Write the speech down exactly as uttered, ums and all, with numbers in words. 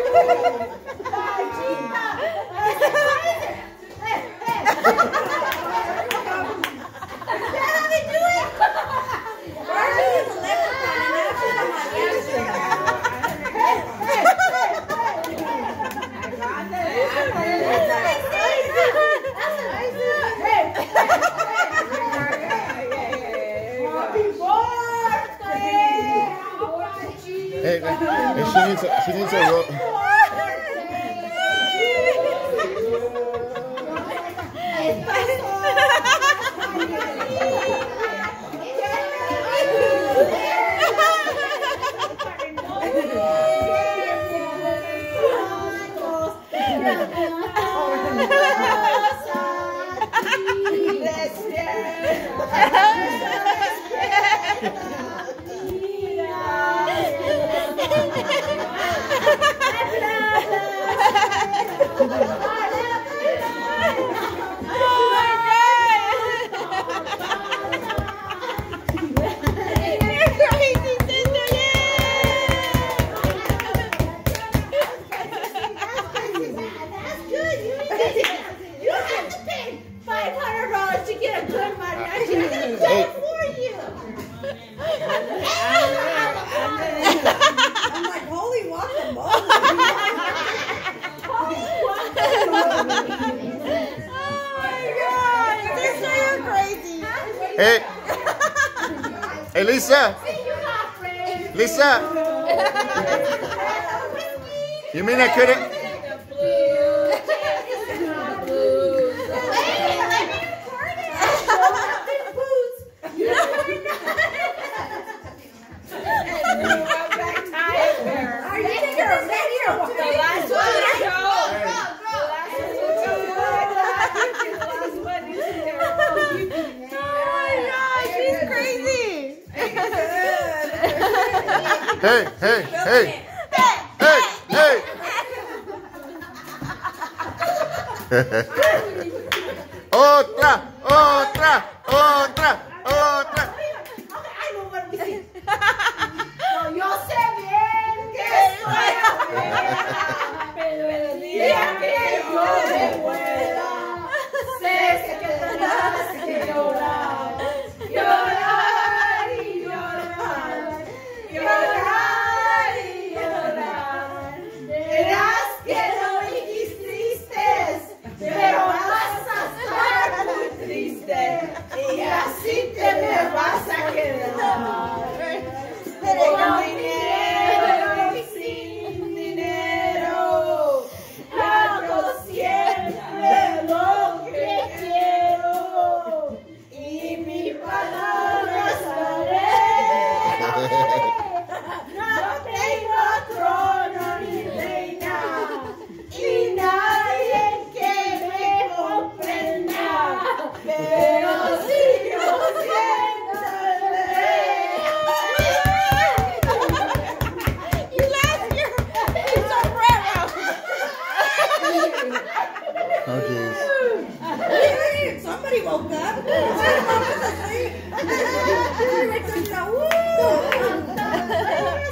Hey, hey, she needs a, she needs a rope. Hey, hey, Lisa. Lisa. You mean I couldn't? Hey, hey, hey, hey, hey. Otra, otra, otra, otra. Yo sé bien que soy pero el día que yo me muera, sé que tendrás que llorar, llorar y llorar, llorar y llorar. Verás que no dijiste, pero vas a estar muy triste y así te me vas a quedar. Con dinero y sin dinero, hago siempre lo que quiero y mi palabra haré. No tengo trono ni reina y nadie que me comprenda, pero si yo siento el rey. Oh, jeez. Somebody woke up. Somebody was asleep.